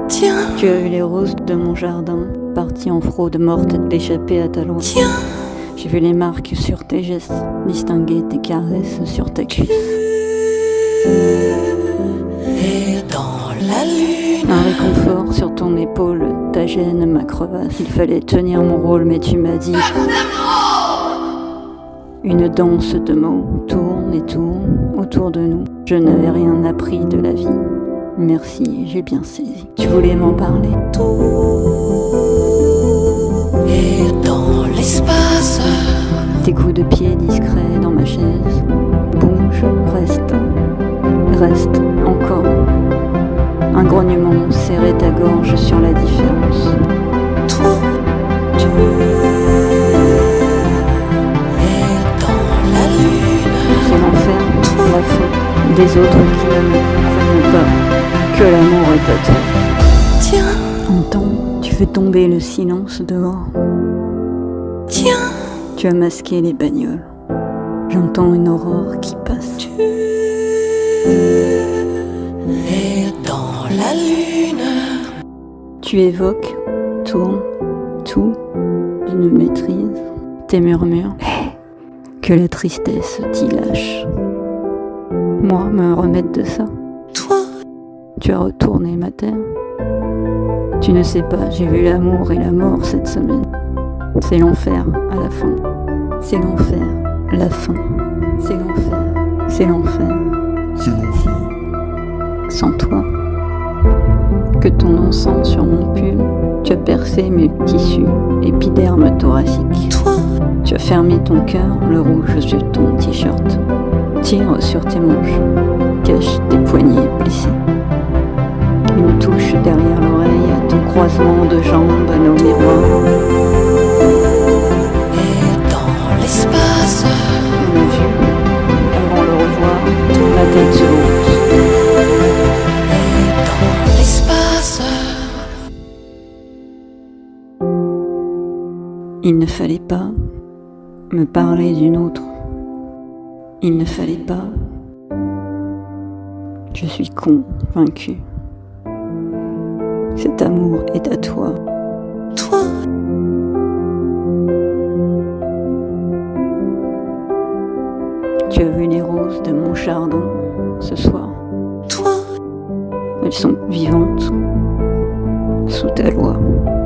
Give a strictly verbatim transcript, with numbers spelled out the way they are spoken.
Tiens. Tu as vu les roses de mon jardin, parties en fraude morte d'échapper à ta loi. Tiens. J'ai vu les marques sur tes gestes, distinguer tes caresses sur ta cuisse. Et dans la lune. Un réconfort sur ton épaule, ta gêne, ma crevasse. Il fallait tenir mon rôle, mais tu m'as dit. Une danse de mots tourne et tourne autour de nous. Je n'avais rien appris de la vie. Merci, j'ai bien saisi. Tu voulais m'en parler. Tout est dans l'espace. Tes coups de pied discrets dans ma chaise. Bouge, reste, reste encore. Un grognement serrait ta gorge sur la différence. Toi, tu es dans la lune. C'est l'enfer, la faute des autres qui ne me comprennent pas que l'amour est à toi. Tiens. Entends, tu fais tomber le silence dehors. Tiens. Tu as masqué les bagnoles. J'entends une aurore qui passe. Tu es dans la lune. Tu évoques, tournes, tout d'une maîtrise. Tes murmures, que la tristesse t'y lâche. Moi, me remettre de ça. Toi, Tu as retourné ma terre. Tu ne sais pas, j'ai vu l'amour et la mort cette semaine. C'est l'enfer à la fin. C'est l'enfer, la fin. C'est l'enfer, c'est l'enfer. C'est l'enfer. Sans toi, que ton encens sur mon pull, tu as percé mes tissus, épiderme thoracique. toi, Tu as fermé ton cœur, le rouge sur ton t-shirt. Tire sur tes manches, cache tes poignets blessés. Une touche derrière l'oreille, ton croisement de jambes, nos miroirs. et dans l'espace. On l'a vu, avant le revoir, la tête se hausse. Et dans l'espace. Il ne fallait pas me parler d'une autre. Il ne fallait pas. Je suis convaincu. Cet amour est à toi. Toi, Tu as vu les roses de mon jardin ce soir. toi, Elles sont vivantes sous ta loi.